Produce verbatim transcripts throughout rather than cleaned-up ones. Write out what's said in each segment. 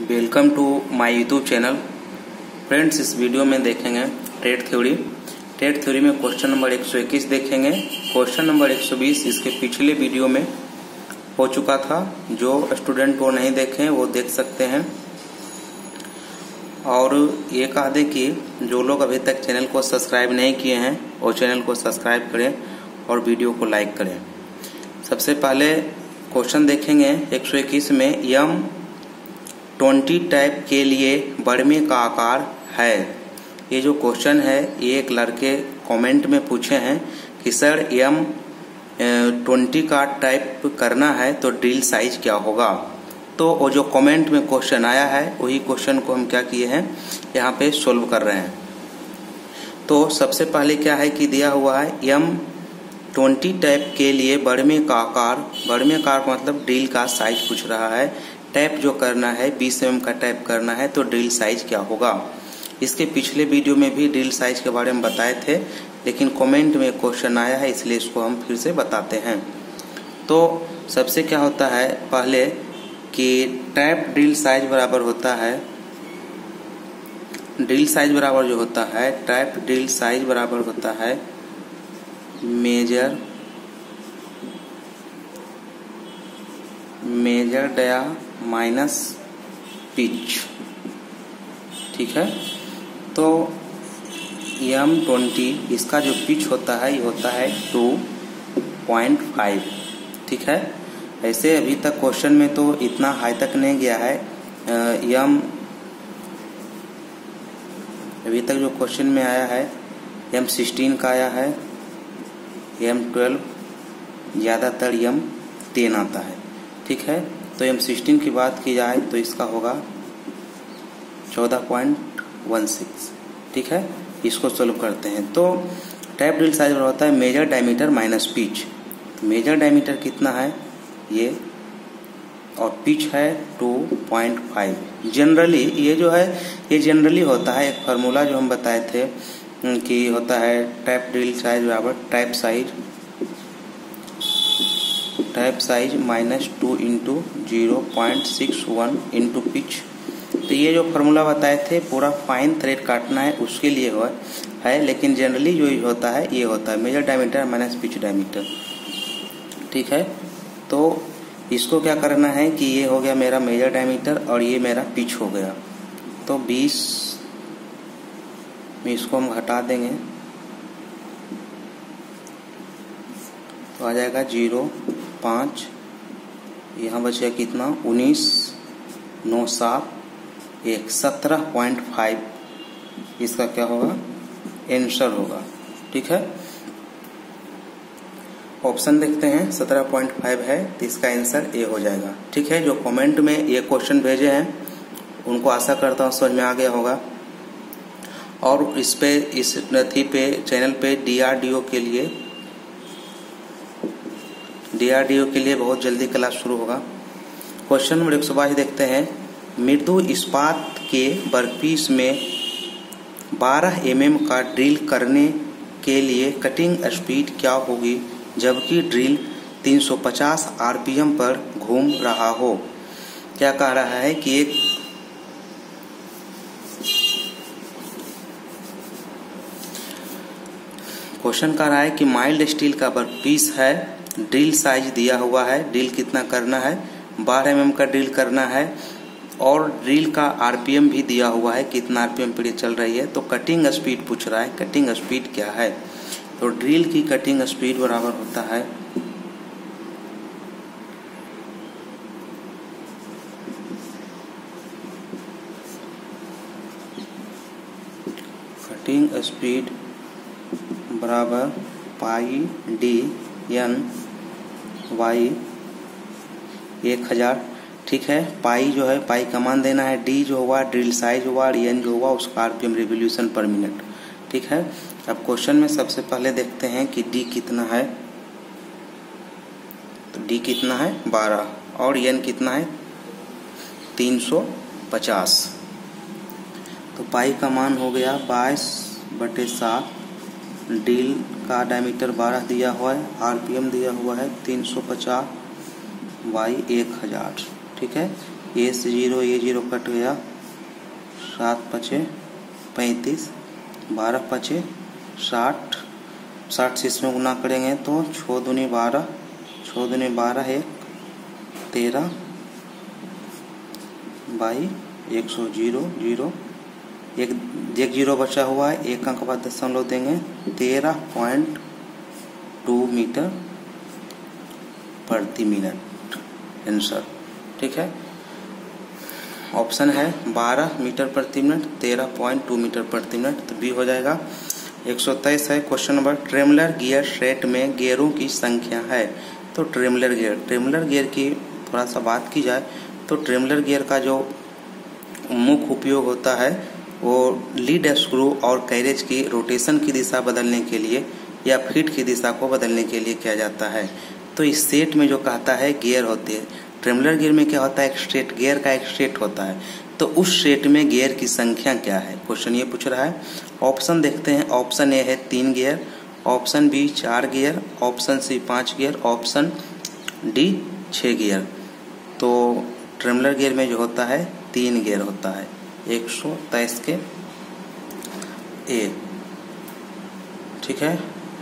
Welcome to my YouTube channel. Friends, इस video में देखेंगे ट्रेड थ्योरी। ट्रेड थ्योरी में क्वेश्चन नंबर एक सौ इक्कीस देखेंगे। क्वेश्चन नंबर एक सौ बीस इसके पिछले वीडियो में हो चुका था। जो स्टूडेंट वो नहीं देखे वो देख सकते हैं। और ये कह दें कि जो लोग अभी तक चैनल को सब्सक्राइब नहीं किए हैं वो चैनल को सब्सक्राइब करें और वीडियो को लाइक करें। सबसे पहले क्वेश्चन देखेंगे एक सौ इक्कीस में, यम ट्वेंटी टाइप के लिए बढ़मे का आकार है। ये जो क्वेश्चन है ये एक लड़के कमेंट में पूछे हैं कि सर यम ट्वेंटी का टाइप करना है तो ड्रिल साइज क्या होगा। तो वो जो कमेंट में क्वेश्चन आया है वही क्वेश्चन को हम क्या किए हैं यहाँ पे सोल्व कर रहे हैं। तो सबसे पहले क्या है कि दिया हुआ है यम ट्वेंटी टाइप के लिए बढ़मे का आकार। बढ़मे का आकार मतलब ड्रिल का साइज पूछ रहा है। टैप जो करना है बीस एम एम का टैप करना है तो ड्रिल साइज क्या होगा। इसके पिछले वीडियो में भी ड्रिल साइज के बारे में बताए थे, लेकिन कमेंट में क्वेश्चन आया है इसलिए इसको हम फिर से बताते हैं। तो सबसे क्या होता है पहले कि टैप ड्रिल साइज बराबर होता है, ड्रिल साइज बराबर जो होता है टैप ड्रिल साइज बराबर होता है major major dia minus pitch. ठीक है, तो एम ट्वेंटी इसका जो पिच होता है ये होता है टू पॉइंट फाइव। ठीक है, ऐसे अभी तक क्वेश्चन में तो इतना हाई तक नहीं गया है। एम अभी तक जो क्वेश्चन में आया है एम सिक्सटीन का आया है, एम ट्वेल्व, ज़्यादातर एम टेन आता है। ठीक है, तो एम सिक्सटीन की बात की जाए तो इसका होगा चौदह पॉइंट वन सिक्स। ठीक है, इसको सोल्व करते हैं। तो टैप ड्रिल साइज होता है major diameter minus pitch. Major diameter कितना है ये, और पिच है टू पॉइंट फाइव। जनरली ये जो है ये जनरली होता है एक फार्मूला जो हम बताए थे कि होता है टैप ड्रिल साइज बराबर tap size tap size minus two into zero point six one into pitch. तो ये जो फार्मूला बताए थे पूरा फाइन थ्रेड काटना है उसके लिए हुआ है, लेकिन जनरली जो होता है ये होता है major diameter minus pitch diameter. ठीक है, तो इसको क्या करना है कि ये हो गया मेरा मेजर डायमीटर और ये मेरा पिच हो गया। तो बीस में इसको हम घटा देंगे तो आ जाएगा जीरो पाँच, यहाँ बचेगा कितना उन्नीस, नौ सात एक, सत्रह पॉइंट फाइव इसका क्या होगा आंसर होगा। ठीक है, ऑप्शन देखते हैं सत्रह पॉइंट फाइव है तो इसका आंसर ए हो जाएगा। ठीक है, जो कमेंट में ये क्वेश्चन भेजे हैं उनको आशा करता हूँ समझ में आ गया होगा। और इस पे इस नथी पे चैनल पे डीआरडीओ के लिए डीआरडीओ के लिए बहुत जल्दी क्लास शुरू होगा। क्वेश्चन नंबर एक सौ बाईस देखते हैं, मृदु इस्पात के वर्कपीस में बारह एम एम का ड्रिल करने के लिए कटिंग स्पीड क्या होगी जबकि ड्रिल तीन सौ पचास आर पी एम पर घूम रहा हो। क्या कह रहा है कि एक क्वेश्चन कह रहा है कि माइल्ड स्टील का वर्कपीस है, ड्रिल साइज दिया हुआ है, ड्रिल कितना करना है बारह एम एम का ड्रिल करना है, और ड्रिल का आरपीएम भी दिया हुआ है कितना आरपीएम पर चल रही है। तो कटिंग स्पीड पूछ रहा है, कटिंग स्पीड क्या है। तो ड्रिल की कटिंग स्पीड बराबर होता है कटिंग स्पीड बराबर पाई डी एन वाई एक हजार। ठीक है, पाई जो है पाई का मान देना है, डी जो हुआ ड्रिल साइज हुआ और एन जो हुआ उसका आरपीएम रिवोल्यूशन पर मिनट। ठीक है, अब क्वेश्चन में सबसे पहले देखते हैं कि डी कितना है। तो डी कितना है बारह और एन कितना है तीन सौ पचास। तो पाई का मान हो गया बाईस बटे सात, ड्रिल का डायमीटर बारह दिया हुआ है, आरपीएम दिया हुआ है तीन सौ पचास, वाई एक हजार। ठीक है, ये से जीरो ये जीरो कट गया, सात पचे पैंतीस, बारह पचे साठ, साठ से इसमें गुना करेंगे तो छः दूनी बारह, छः दूनी बारह एक तेरह, बाई एक सौ जीरो जीरो, एक एक जीरो बचा हुआ है, एक अंक बाद दशमलव देंगे, तेरह पॉइंट टू मीटर प्रति मिनट आंसर। ठीक है, ऑप्शन है बारह मीटर प्रति मिनट, तेरह पॉइंट टू मीटर प्रति मिनट, तो बी हो जाएगा। एक सौ तेईस है question number, tumbler gear set में गियरों की संख्या है। तो ट्रेमलर गियर ट्रेमलर गियर की थोड़ा सा बात की जाए तो ट्रेमलर गियर का जो मुख्य उपयोग होता है वो लीड स्क्रू और कैरेज की रोटेशन की दिशा बदलने के लिए या फीट की दिशा को बदलने के लिए किया जाता है। तो इस सेट में जो कहता है गियर होती है, ट्रेमलर गियर में क्या होता है, एक स्ट्रेट गियर का एक सेट होता है। तो उस सेट में गियर की संख्या क्या है, क्वेश्चन ये पूछ रहा है। ऑप्शन देखते हैं, ऑप्शन ए है तीन गियर, ऑप्शन बी चार गियर, ऑप्शन सी पाँच गियर, ऑप्शन डी छः गियर। तो ट्रेमलर गियर में जो होता है तीन गियर होता है, एक सौ तेईस के ए। ठीक है,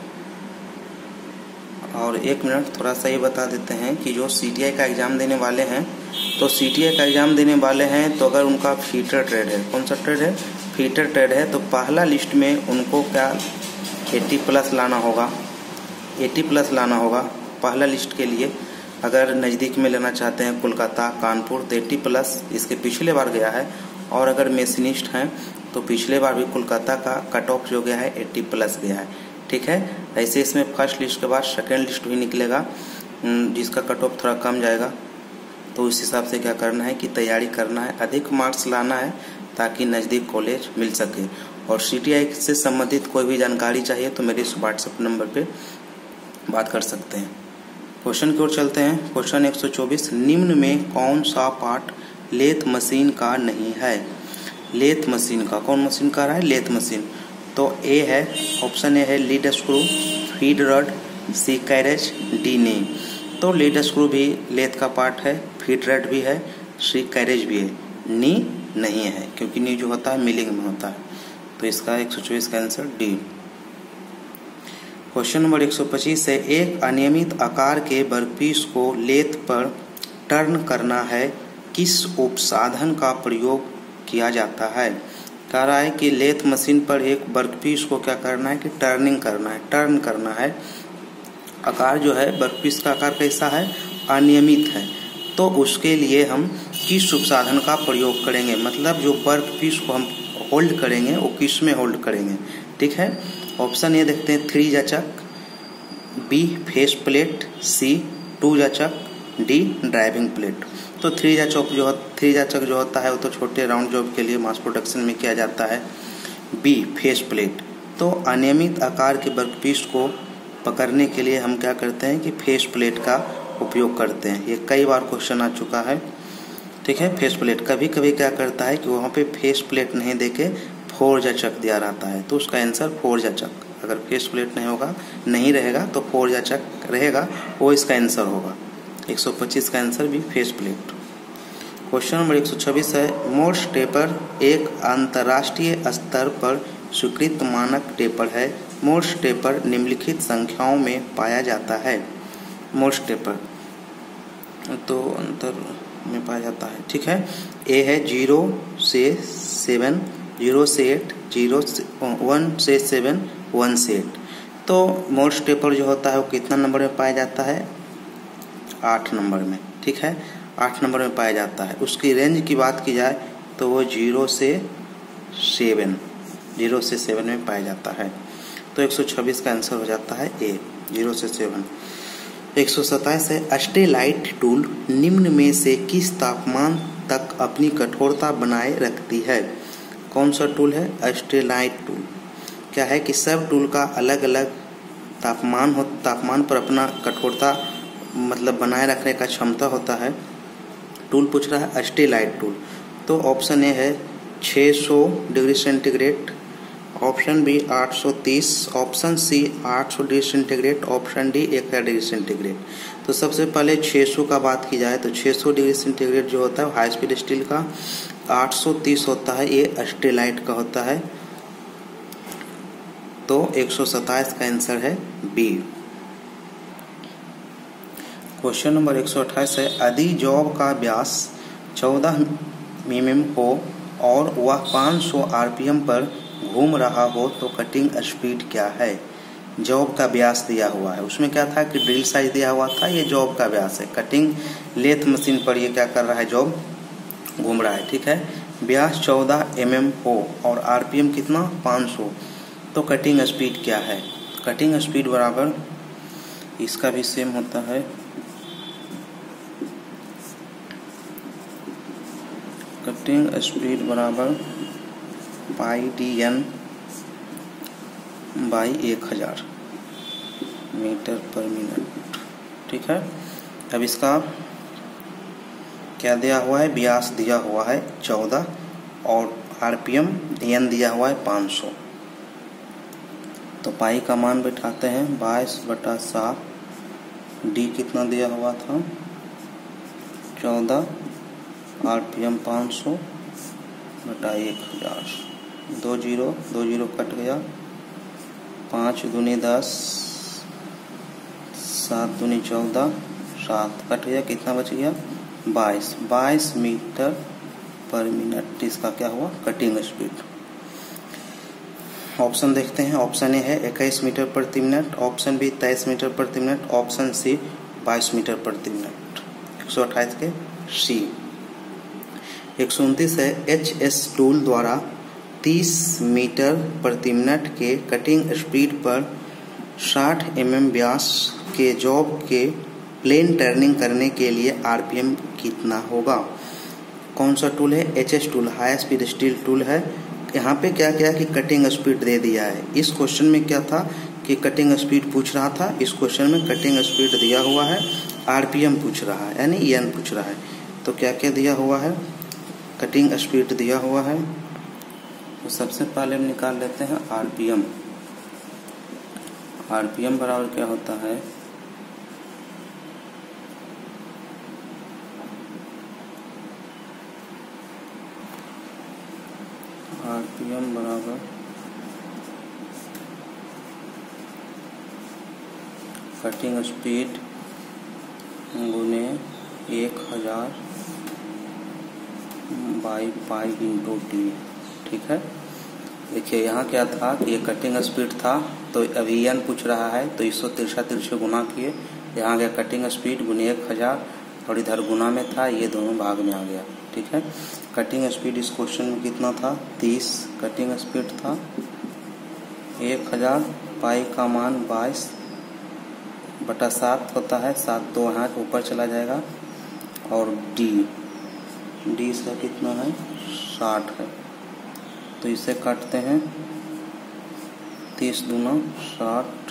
और एक मिनट थोड़ा सा ये बता देते हैं कि जो सीटीआई का एग्ज़ाम देने वाले हैं, तो सीटीआई का एग्ज़ाम देने वाले हैं तो अगर उनका फीटर ट्रेड है, कौन सा ट्रेड है, फीटर ट्रेड है, तो पहला लिस्ट में उनको क्या अस्सी प्लस लाना होगा, अस्सी प्लस लाना होगा पहला लिस्ट के लिए। अगर नज़दीक में लेना चाहते हैं कोलकाता कानपुर तो अस्सी प्लस इसके पिछले बार गया है, और अगर मेशिनिस्ट हैं तो पिछले बार भी कोलकाता का कट ऑफ जो गया है अस्सी प्लस गया है। ठीक है, ऐसे इसमें फर्स्ट लिस्ट के बाद सेकेंड लिस्ट भी निकलेगा जिसका कट ऑफ थोड़ा कम जाएगा। तो उस हिसाब से क्या करना है कि तैयारी करना है, अधिक मार्क्स लाना है ताकि नज़दीक कॉलेज मिल सके। और सीटीआई से संबंधित कोई भी जानकारी चाहिए तो मेरे इस व्हाट्सएप नंबर पे बात कर सकते हैं। क्वेश्चन की ओर चलते हैं। क्वेश्चन एक सौ चौबीस, निम्न में कौन सा पार्ट लेथ मशीन का नहीं है। लेथ मशीन का, कौन मशीन का रहा है, लेथ मशीन। तो ए है, ऑप्शन ए है lead screw, feed rod, C carriage, D knee. तो लीड स्क्रू भी लेथ का पार्ट है, फीड रड भी है, सी कैरेज भी है, नी नहीं है क्योंकि नी जो होता है मिलिंग में होता है। तो इसका एक सौ चौबीस का आंसर डी। क्वेश्चन नंबर एक सौ पच्चीस है, एक अनियमित आकार के वर्कपीस को लेथ पर टर्न करना है, किस उपसाधन का प्रयोग किया जाता है। कह रहा है कि लेथ मशीन पर एक वर्कपीस को क्या करना है कि टर्निंग करना है, टर्न करना है। आकार जो है वर्कपीस का आकार कैसा है, अनियमित है, तो उसके लिए हम किस उपसाधन का प्रयोग करेंगे, मतलब जो वर्कपीस को हम होल्ड करेंगे वो किस में होल्ड करेंगे। ठीक है, ऑप्शन ए देखते हैं three jaw chuck, B face plate, C two jaw chuck, D driving plate. तो थ्री जाचक जो थ्री जाचक जो होता है वो तो छोटे राउंड जॉब के लिए मास प्रोडक्शन में किया जाता है। बी फेस प्लेट, तो अनियमित आकार के वर्कपीस को पकड़ने के लिए हम क्या करते हैं कि फेस प्लेट का उपयोग करते हैं। ये कई बार क्वेश्चन आ चुका है। ठीक है, फेस प्लेट कभी कभी क्या करता है कि वहाँ पे फेस प्लेट नहीं देके फोर जाचक दिया रहता है, तो उसका आंसर फोर जाचक। अगर फेस प्लेट नहीं होगा नहीं रहेगा तो फोर जाचक रहेगा, वो इसका आंसर होगा। एक सौ पच्चीस का आंसर भी फेस प्लेट। क्वेश्चन नंबर एक सौ छब्बीस है, मोर्स टेपर एक अंतर्राष्ट्रीय स्तर पर स्वीकृत मानक टेपर है। मोर्स टेपर निम्नलिखित संख्याओं में पाया जाता है। मोर्स टेपर तो अंतर में पाया जाता है। ठीक है, ए है जीरो से सेवन, जीरो से एट, जीरो से वन से सेवन, वन से एट। तो मोर्स टेपर जो होता है वो कितना नंबर में पाया जाता है, आठ नंबर में। ठीक है, आठ नंबर में पाया जाता है। उसकी रेंज की बात की जाए तो वो जीरो से सेवन, जीरो से सेवन में पाया जाता है। तो एक सौ छब्बीस का आंसर हो जाता है ए, जीरो से सेवन। एक सौ सत्ताईस है, स्टेलाइट टूल निम्न में से किस तापमान तक अपनी कठोरता बनाए रखती है। कौन सा टूल है, स्टेलाइट टूल। क्या है कि सब टूल का अलग अलग तापमान हो, तापमान पर अपना कठोरता मतलब बनाए रखने का क्षमता होता है। टूल पूछ रहा है स्टेलाइट टूल। तो ऑप्शन ए है छः सौ डिग्री सेंटीग्रेड, ऑप्शन बी आठ सौ तीस, ऑप्शन सी आठ सौ डिग्री सेंटीग्रेड, ऑप्शन डी एक हज़ार डिग्री सेंटीग्रेड। तो सबसे पहले छह सौ का बात की जाए तो छह सौ डिग्री सेंटीग्रेड जो होता है हाई स्पीड स्टील का, आठ सौ तीस होता है ये स्टेलाइट का होता है। तो एक सौ सत्ताईस का आंसर है बी। क्वेश्चन नंबर एक सौ अट्ठाईस है, यदि जॉब का व्यास चौदह मिमी हो और वह पाँच सौ आरपीएम पर घूम रहा हो तो कटिंग स्पीड क्या है। जॉब का व्यास दिया हुआ है, उसमें क्या था कि ड्रिल साइज दिया हुआ था, ये जॉब का व्यास है। कटिंग लेथ मशीन पर ये क्या कर रहा है, जॉब घूम रहा है, ठीक है। व्यास चौदह एमएम हो और आरपीएम कितना पाँच सौ, तो कटिंग स्पीड क्या है। कटिंग स्पीड बराबर इसका भी सेम होता है, कटिंग स्पीड बराबर पाई डी एन बाई एक हजार मीटर पर मिनट, ठीक है। अब इसका क्या दिया हुआ है, व्यास दिया हुआ है चौदह और आरपीएम एन दिया हुआ है पाँच सौ। तो पाई का मान बैठाते हैं बाईस बटा सात, डी कितना दिया हुआ था चौदह, आरपीएम पाँच सौ बटा एक हजार, दो जीरो दो जीरो कट गया, पाँच दूनी दस, सात दूनी चौदह, सात कट गया, कितना बच गया बाईस, बाईस मीटर पर मिनट। इसका क्या हुआ, कटिंग स्पीड। ऑप्शन देखते हैं, ऑप्शन ए है इक्कीस मीटर प्रति मिनट, ऑप्शन बी तेईस मीटर प्रति मिनट, ऑप्शन सी बाईस मीटर प्रति मिनट। एक सौ अट्ठाईस के सी। एक सौ उनतीस है, एच एस टूल द्वारा तीस मीटर प्रति मिनट के कटिंग स्पीड पर साठ एमएम व्यास के जॉब के प्लेन टर्निंग करने के लिए आरपीएम कितना होगा। कौन सा टूल है, H S tool, high speed steel tool है। यहाँ पे क्या क्या कि कटिंग स्पीड दे दिया है। इस क्वेश्चन में क्या था कि कटिंग स्पीड पूछ रहा था, इस क्वेश्चन में कटिंग स्पीड दिया हुआ है, आरपीएम पूछ रहा है यानी एन पूछ रहा है। तो क्या क्या दिया हुआ है, कटिंग स्पीड दिया हुआ है। तो सबसे पहले हम निकाल लेते हैं आरपीएम। आरपीएम बराबर क्या होता है, आरपीएम बराबर कटिंग स्पीड गुने एक हजार बाई पाई इंटू टी, ठीक है। देखिए यहाँ क्या था कि ये कटिंग स्पीड था, तो अभी एन पूछ रहा है तो इसको तिरछा तिरछे गुना किए, यहाँ गया कटिंग स्पीड गुने एक हजार और इधर गुना में था, ये दोनों भाग में आ गया, ठीक है। कटिंग स्पीड इस क्वेश्चन में कितना था, तीस कटिंग स्पीड था, एक हजार, पाई का मान बाईस बटा सात होता है, सात दो यहाँ ऊपर चला जाएगा, और डी डी इसका कितना है साठ है, तो इसे काटते हैं, तीस दूना साठ,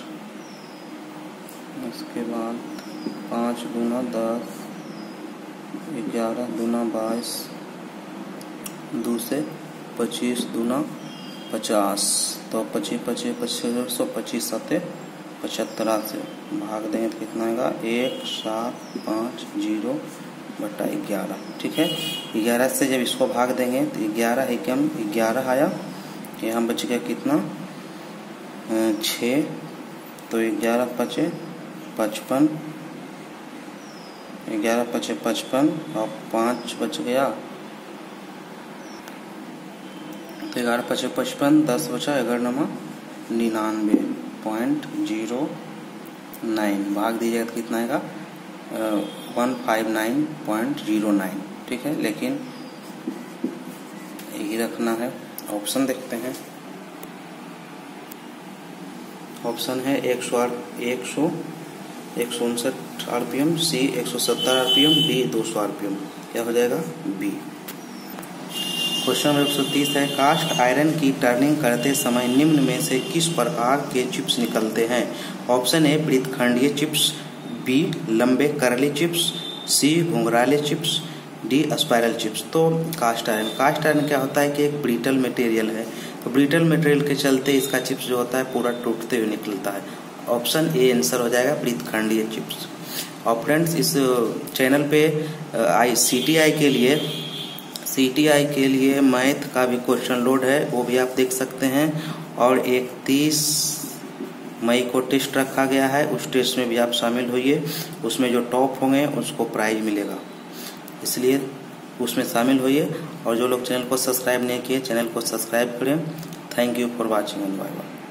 इसके बाद पाँच दूना दस, ग्यारह दूना बाईस, दो से पच्चीस दूना पचास, तो पच्चीस पच्चीस पच्चीस सौ पच्चीस सत्ते पचहत्तर से भाग देंगे तो कितना आएगा, एक सात पाँच जीरो बटा ग्यारह, ठीक है। ग्यारह से जब इसको भाग देंगे तो ग्यारह है कम ग्यारह आया, यहाँ बच गया कितना छः, तो ग्यारह पचे पचपन, ग्यारह पचे पचपन और पाँच बच गया, तो ग्यारह पचे पचपन, दस बचा, ग्यारह नमा निन्यानवे पॉइंट जीरो नाइन, भाग दीजिएगा तो कितना आएगा one five nine point zero nine, ठीक है। लेकिन यही रखना है। ऑप्शन देखते हैं, ऑप्शन है एक सौ एक सौ एक सौ उनसठ आरपीएम, सी एक सौ सत्तर आरपीएम, बी दो सौ आरपीएम, क्या हो जाएगा बी। क्वेश्चन नंबर एक सौ तीस है, कास्ट आयरन की टर्निंग करते समय निम्न में से किस प्रकार के चिप्स निकलते हैं। ऑप्शन ए वृत्तखंडीय चिप्स, बी लंबे करली चिप्स, सी घुंघराले चिप्स, डी स्पाइरल चिप्स। तो कास्ट आयरन कास्ट आयरन क्या होता है कि एक ब्रिटल मटेरियल है, तो ब्रिटल मटेरियल के चलते इसका चिप्स जो होता है पूरा टूटते हुए निकलता है। ऑप्शन ए आंसर हो जाएगा वृत्तखंडीय चिप्स। और फ्रेंड्स इस चैनल पे आई सी टी आई के लिए सी टी आई के लिए मैथ का भी क्वेश्चन लोड है, वो भी आप देख सकते हैं। और इकतीस मई को टेस्ट रखा गया है, उस टेस्ट में भी आप शामिल होइए। उसमें जो टॉप होंगे उसको प्राइज मिलेगा, इसलिए उसमें शामिल होइए। और जो लोग चैनल को सब्सक्राइब नहीं किए चैनल को सब्सक्राइब करें। Thank you for watching and bye bye.